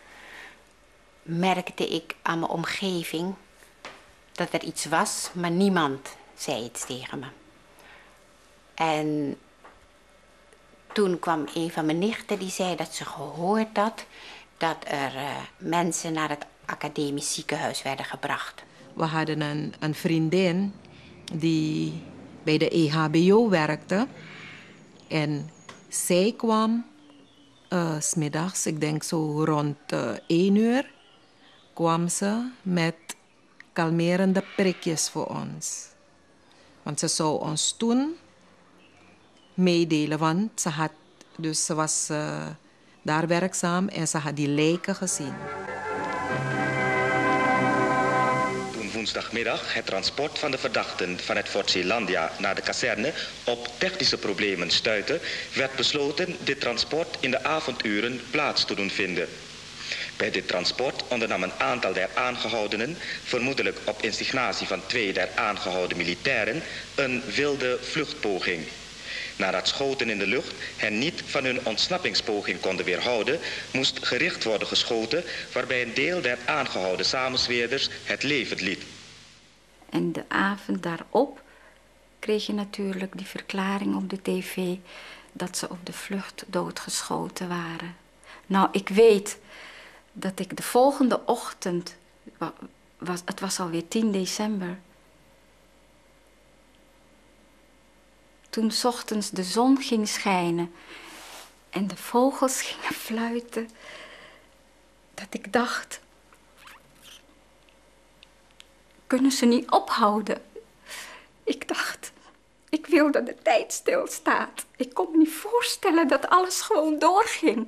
merkte ik aan mijn omgeving dat er iets was, maar niemand zei iets tegen me. En toen kwam een van mijn nichten die zei dat ze gehoord had dat er uh, mensen naar het academisch ziekenhuis werden gebracht. We hadden een, een vriendin die bij de E H B O werkte. En zij kwam uh, 's middags, ik denk zo rond uh, één uur, kwam ze met kalmerende prikjes voor ons. Want ze zou ons toen meedelen, want ze, had, dus ze was uh, daar werkzaam en ze had die lijken gezien. Toen woensdagmiddag het transport van de verdachten van het Fort Zeelandia naar de kazerne op technische problemen stuitte, werd besloten dit transport in de avonduren plaats te doen vinden. Bij dit transport ondernam een aantal der aangehoudenen, vermoedelijk op instigatie van twee der aangehouden militairen, een wilde vluchtpoging. Nadat schoten in de lucht hen niet van hun ontsnappingspoging konden weerhouden, moest gericht worden geschoten, waarbij een deel der aangehouden samenzweerders het leven liet. En de avond daarop kreeg je natuurlijk die verklaring op de tv dat ze op de vlucht doodgeschoten waren. Nou, ik weet dat ik de volgende ochtend, was, het was alweer tien december, toen 's ochtends de zon ging schijnen en de vogels gingen fluiten, dat ik dacht, kunnen ze niet ophouden? Ik dacht, ik wil dat de tijd stilstaat. Ik kon me niet voorstellen dat alles gewoon doorging.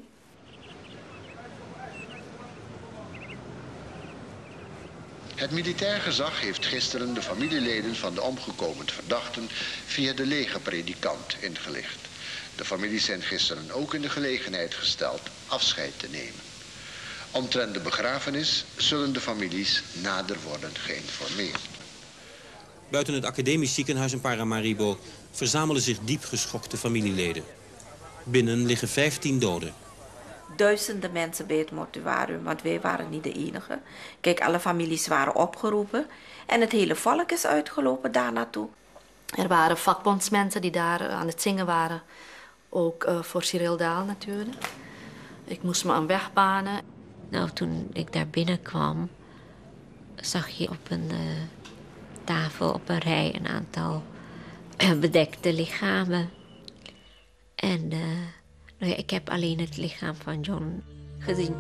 Het militair gezag heeft gisteren de familieleden van de omgekomen verdachten via de legerpredikant ingelicht. De families zijn gisteren ook in de gelegenheid gesteld afscheid te nemen. Omtrent de begrafenis zullen de families nader worden geïnformeerd. Buiten het academisch ziekenhuis in Paramaribo verzamelen zich diep geschokte familieleden. Binnen liggen vijftien doden. Duizenden mensen bij het mortuarium, want wij waren niet de enige. Kijk, alle families waren opgeroepen en het hele volk is uitgelopen daar naartoe. Er waren vakbondsmensen die daar aan het zingen waren. Ook uh, voor Cyril Daal natuurlijk. Ik moest me aan wegbanen. Nou, toen ik daar binnenkwam, zag je op een uh, tafel, op een rij, een aantal uh, bedekte lichamen. En uh, nou ja, ik heb alleen het lichaam van John gezien.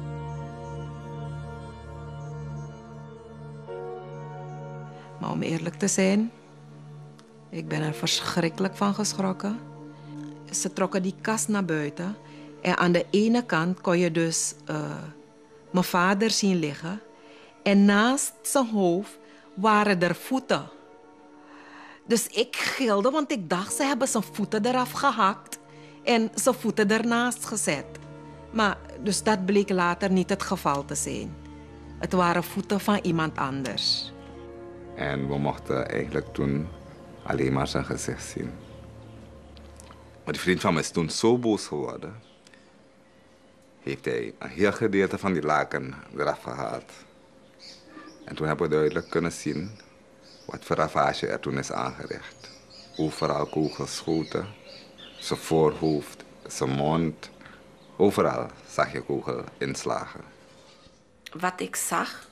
Maar om eerlijk te zijn, ik ben er verschrikkelijk van geschrokken. Ze trokken die kast naar buiten. En aan de ene kant kon je dus uh, mijn vader zien liggen. En naast zijn hoofd waren er voeten. Dus ik gilde, want ik dacht, ze hebben zijn voeten eraf gehakt. En zijn voeten ernaast gezet. Maar dus dat bleek later niet het geval te zijn. Het waren voeten van iemand anders. En we mochten eigenlijk toen alleen maar zijn gezicht zien. Maar die vriend van mij is toen zo boos geworden. Heeft hij een heel gedeelte van die laken eraf gehaald. En toen hebben we duidelijk kunnen zien wat voor ravage er toen is aangericht. Overal kogelschoten, zijn voorhoofd, zijn mond. Overal zag je kogelinslagen. Wat ik zag,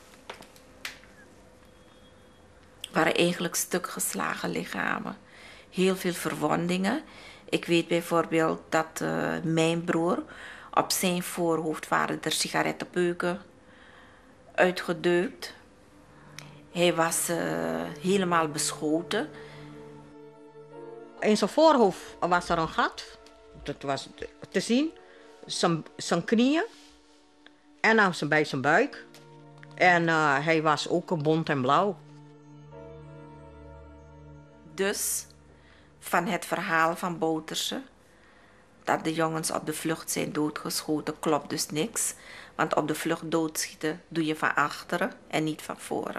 waren eigenlijk stukgeslagen lichamen. Heel veel verwondingen. Ik weet bijvoorbeeld dat uh, mijn broer, op zijn voorhoofd waren er sigarettenpeuken uitgedeukt. Hij was uh, helemaal beschoten. In zijn voorhoofd was er een gat. Dat was te zien. Zijn, zijn knieën. En dan bij zijn buik. En uh, hij was ook bont en blauw. Dus van het verhaal van Bouterse, dat de jongens op de vlucht zijn doodgeschoten, klopt dus niks. Want op de vlucht doodschieten doe je van achteren en niet van voren.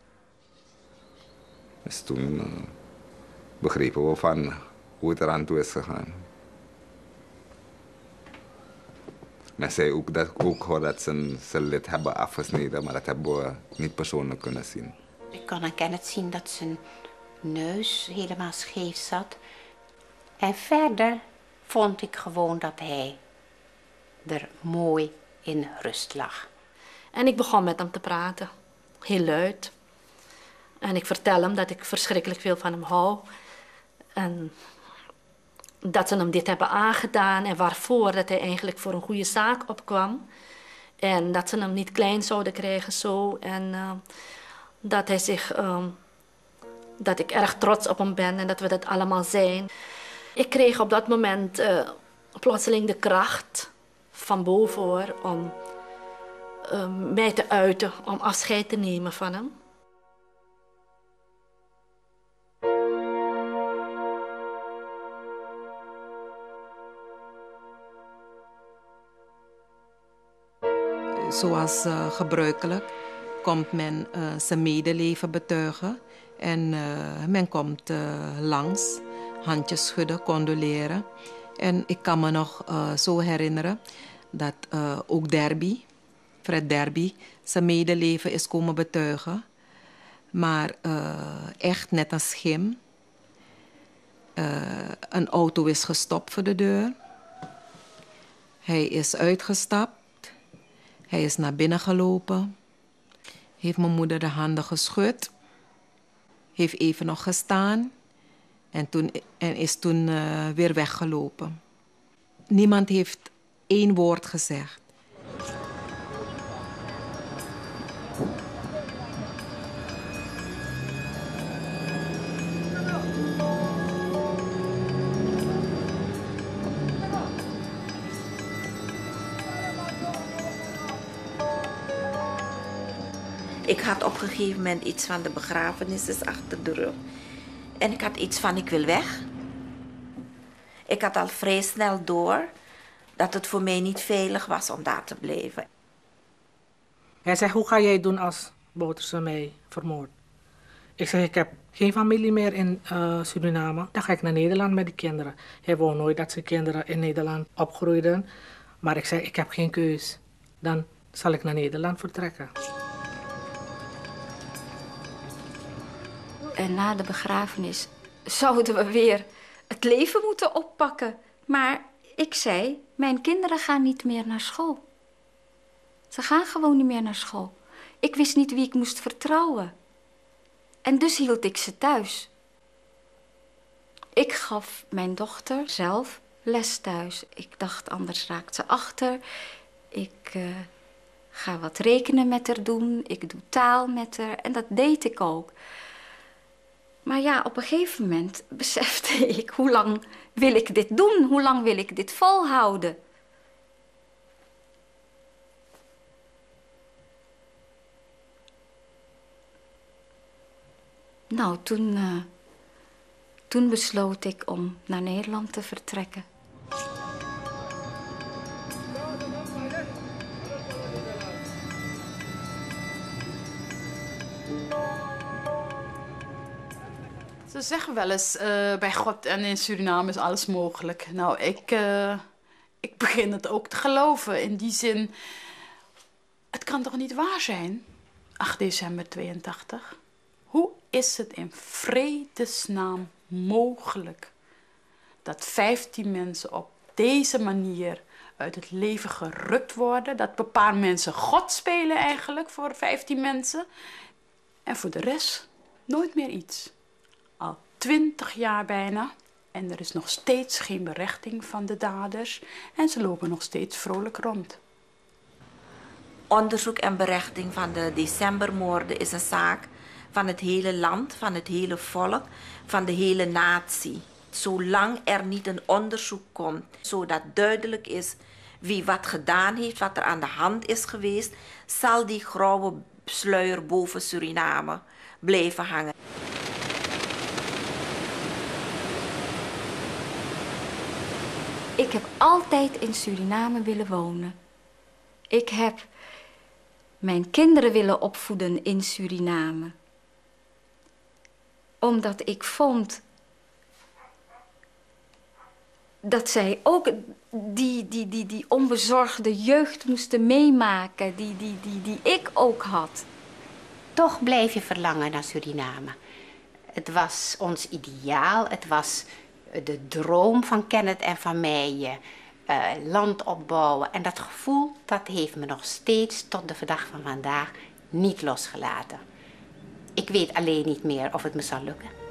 Dus toen uh, begrepen we van hoe het eraan toe is gegaan. Men zei ook dat, ook dat ze zijn lid hebben afgesneden, maar dat hebben we niet persoonlijk kunnen zien. Ik kon aan Kenneth zien dat zijn neus helemaal scheef zat. En verder vond ik gewoon dat hij er mooi in rust lag. En ik begon met hem te praten, heel luid. En ik vertel hem dat ik verschrikkelijk veel van hem hou. En dat ze hem dit hebben aangedaan en waarvoor, dat hij eigenlijk voor een goede zaak opkwam. En dat ze hem niet klein zouden krijgen zo. En uh, dat hij zich, uh, dat ik erg trots op hem ben en dat we dat allemaal zijn. Ik kreeg op dat moment uh, plotseling de kracht van boven hoor, om uh, mij te uiten, om afscheid te nemen van hem. Zoals uh, gebruikelijk komt men uh, zijn medeleven betuigen. En uh, men komt uh, langs, handjes schudden, condoleren. En ik kan me nog uh, zo herinneren dat uh, ook Derby, Fred Derby, zijn medeleven is komen betuigen. Maar uh, echt net een schim. Uh, een auto is gestopt voor de deur. Hij is uitgestapt. Hij is naar binnen gelopen, heeft mijn moeder de handen geschud, heeft even nog gestaan en, toen, en is toen uh, weer weggelopen. Niemand heeft één woord gezegd. Ik had op een gegeven moment iets van de begrafenis is achter de rug. En ik had iets van ik wil weg. Ik had al vrij snel door dat het voor mij niet veilig was om daar te blijven. Hij zei, hoe ga jij doen als Bouterse mij vermoordt? Ik zeg, ik heb geen familie meer in uh, Suriname. Dan ga ik naar Nederland met die kinderen. Hij wou nooit dat zijn kinderen in Nederland opgroeiden. Maar ik zei, ik heb geen keus. Dan zal ik naar Nederland vertrekken. En na de begrafenis zouden we weer het leven moeten oppakken. Maar ik zei, mijn kinderen gaan niet meer naar school. Ze gaan gewoon niet meer naar school. Ik wist niet wie ik moest vertrouwen. En dus hield ik ze thuis. Ik gaf mijn dochter zelf les thuis. Ik dacht, anders raakt ze achter. Ik uh, ga wat rekenen met haar doen. Ik doe taal met haar. En dat deed ik ook. Maar ja, op een gegeven moment besefte ik, hoe lang wil ik dit doen? Hoe lang wil ik dit volhouden? Nou, toen, uh, toen besloot ik om naar Nederland te vertrekken. Ze zeggen wel eens, uh, bij God en in Suriname is alles mogelijk. Nou, ik, uh, ik begin het ook te geloven. In die zin, het kan toch niet waar zijn? acht december tweeëntachtig. Hoe is het in vredesnaam mogelijk dat vijftien mensen op deze manier uit het leven gerukt worden? Dat een paar mensen God spelen eigenlijk voor vijftien mensen. En voor de rest nooit meer iets. Al twintig jaar bijna. En er is nog steeds geen berechting van de daders. En ze lopen nog steeds vrolijk rond. Onderzoek en berechting van de decembermoorden is een zaak van het hele land, van het hele volk, van de hele natie. Zolang er niet een onderzoek komt, zodat duidelijk is wie wat gedaan heeft, wat er aan de hand is geweest, zal die grauwe sluier boven Suriname blijven hangen. Ik heb altijd in Suriname willen wonen. Ik heb mijn kinderen willen opvoeden in Suriname. Omdat ik vond dat zij ook die, die, die, die onbezorgde jeugd moesten meemaken, die, die, die, die ik ook had. Toch blijf je verlangen naar Suriname. Het was ons ideaal, het was de droom van Kenneth en van mij. Uh, land opbouwen. En dat gevoel, dat heeft me nog steeds tot de dag van vandaag niet losgelaten. Ik weet alleen niet meer of het me zal lukken.